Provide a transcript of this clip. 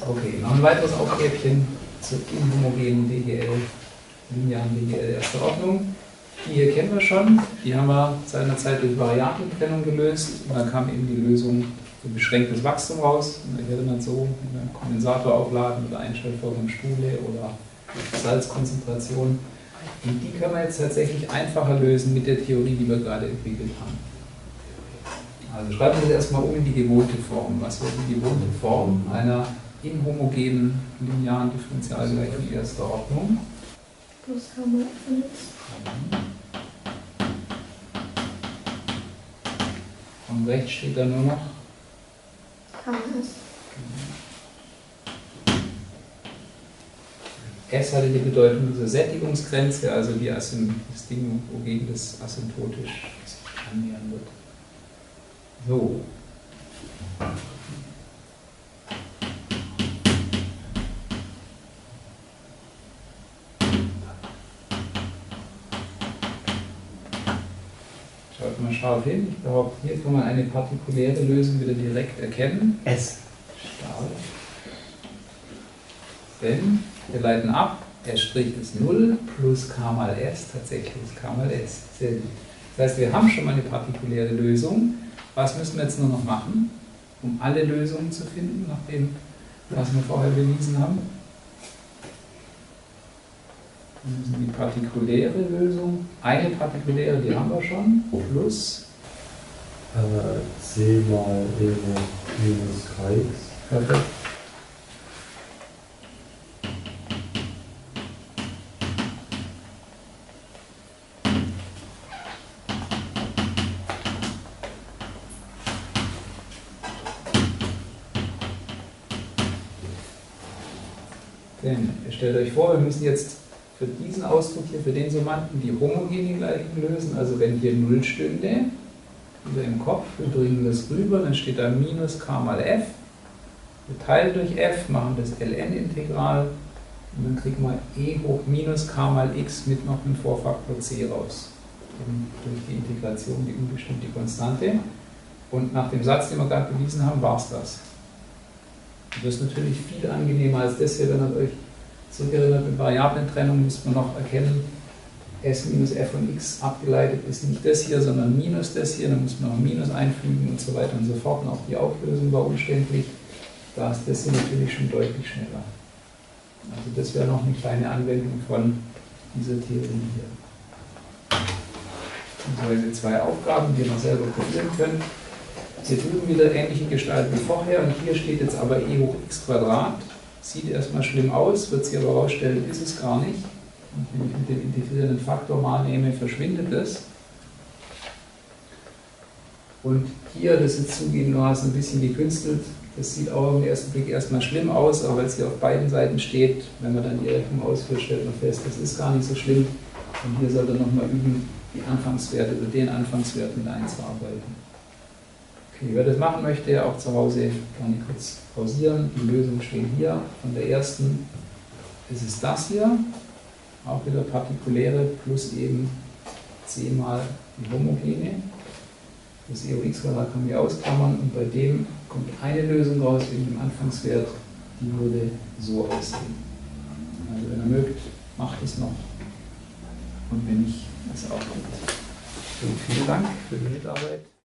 Okay, noch ein weiteres Aufgäbchen zur inhomogenen DGL, linearen DGL erster Ordnung. Die hier kennen wir schon, die haben wir seinerzeit durch Variablentrennung gelöst. Und dann kam eben die Lösung für beschränktes Wachstum raus. Und ihr erinnert so, einen Kondensator aufladen oder Einstellvorgang Spule oder Salzkonzentration. Und die können wir jetzt tatsächlich einfacher lösen mit der Theorie, die wir gerade entwickelt haben. Also schreiben wir das erstmal um in die gewohnte Form. Was wäre die gewohnte Form einer inhomogenen linearen Differentialgleichung erster Ordnung? Plus K mal F. Und rechts steht da nur noch KS. S hatte die Bedeutung dieser Sättigungsgrenze, also das Ding, wogegen das asymptotisch sich annähern wird. So. Schaut mal scharf hin. Ich behaupte, hier kann man eine partikuläre Lösung wieder direkt erkennen. S. Stahl. Denn wir leiten ab, S' ist 0 plus K mal S, tatsächlich ist K mal S. Sehr gut. Das heißt, wir haben schon mal eine partikuläre Lösung. Was müssen wir jetzt nur noch machen, um alle Lösungen zu finden, nach dem, was wir vorher bewiesen haben? Wir müssen die partikuläre Lösung, eine partikuläre, die haben wir schon, plus C mal E minus KX. Perfekt. Denn ihr stellt euch vor, wir müssen jetzt für diesen Ausdruck hier, für den Summanden, die homogene Gleichung lösen. Also wenn hier 0 stünde, wieder im Kopf, wir bringen das rüber, dann steht da minus k mal f. Wir teilen durch f, machen das ln-Integral und dann kriegen wir e hoch minus k mal x mit noch einem Vorfaktor c raus. Und durch die Integration die unbestimmte Konstante. Und nach dem Satz, den wir gerade bewiesen haben, war es das. Das ist natürlich viel angenehmer als das hier, wenn ihr euch zurückerinnert, mit Variablentrennung müsste man noch erkennen, s minus f von x abgeleitet ist nicht das hier, sondern minus das hier, dann muss man noch ein Minus einfügen und so weiter und so fort. Und auch die Auflösung war umständlich. Da ist das hier natürlich schon deutlich schneller. Also das wäre noch eine kleine Anwendung von dieser Theorie hier. Also diese zwei Aufgaben, die ihr noch selber probieren könnt. Hier drüben wieder ähnliche Gestalt wie vorher und hier steht jetzt aber e hoch x Quadrat. Sieht erstmal schlimm aus, wird sich aber herausstellen, ist es gar nicht. Und wenn ich mit dem integrierenden Faktor mal nehme, verschwindet es. Und hier, das ist zugegebenermaßen ein bisschen gekünstelt, das sieht auch im ersten Blick erstmal schlimm aus, aber weil es hier auf beiden Seiten steht, wenn man dann die Rechnung ausführt, stellt man fest, das ist gar nicht so schlimm. Und hier sollte man nochmal üben, die Anfangswerte oder den Anfangswert mit einzuarbeiten. Okay, wer das machen möchte, auch zu Hause, kann ich kurz pausieren. Die Lösungen stehen hier. Von der ersten ist es das hier, auch wieder partikuläre, plus eben c mal die homogene. Das e hoch x Quadrat kann man ausklammern und bei dem kommt eine Lösung raus wegen dem Anfangswert, die würde so aussehen. Also wenn ihr mögt, macht es noch und wenn nicht, ist auch gut. So, vielen Dank für die Mitarbeit.